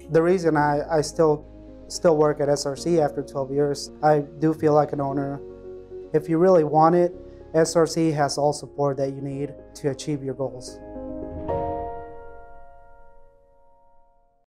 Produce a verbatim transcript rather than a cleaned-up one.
The reason I, I still, still work at S R C after twelve years, I do feel like an owner. If you really want it, S R C has all support that you need to achieve your goals.